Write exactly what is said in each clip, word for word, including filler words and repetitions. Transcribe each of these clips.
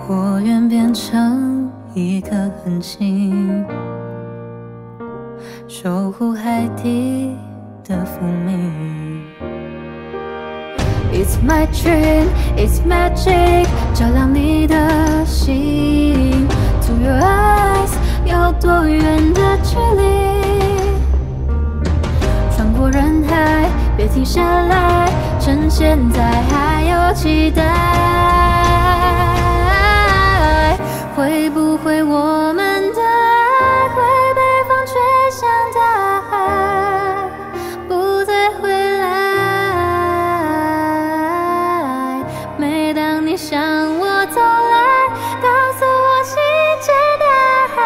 我愿变成一颗恒星，守护海底的福明。It's my dream, it's magic， 照亮你的心。To your eyes， 有多远的距离？穿过人海，别停下来，趁现在还有期待。会不会我们的爱会被风吹向大海，不再回来？每当你向我走来，告诉我心间的海。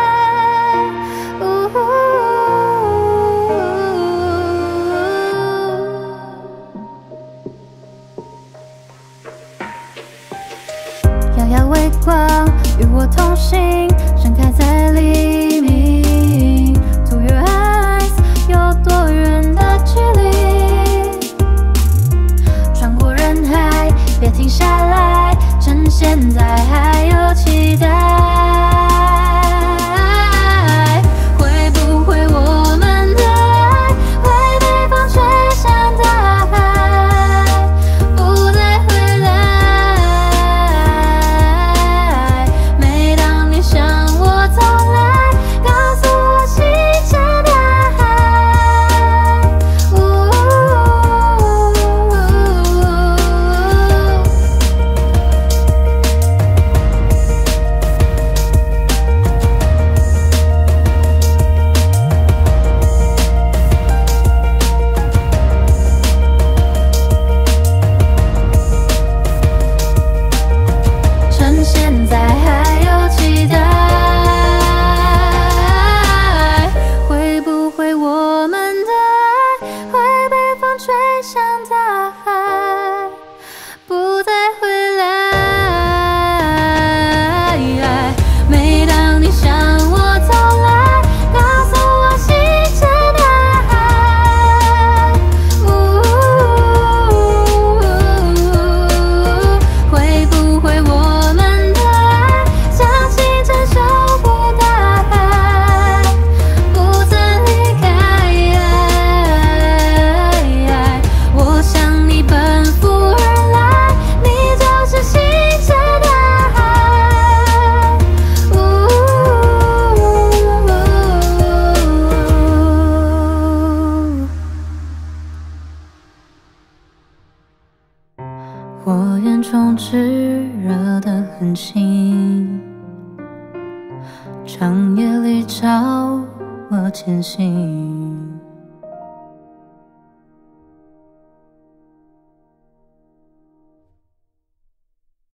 遥遥微光与我同行，盛开在黎明。To your eyes， 有多远的距离？穿过人海，别停下来，趁现在还有期待。会不会我们的爱会被风吹向大海，不再回来？每当你向我走来，告诉我心间的海。趁现在还有期待，会不会我们的爱会被风吹向大海，不再回来？每当你向我走来，告诉我心间的海。会不会我们的爱像星辰守护大海，不曾离开？我向你奔赴而来，你就是心间的海。我眼中炙热的恒星，长夜里照我前行。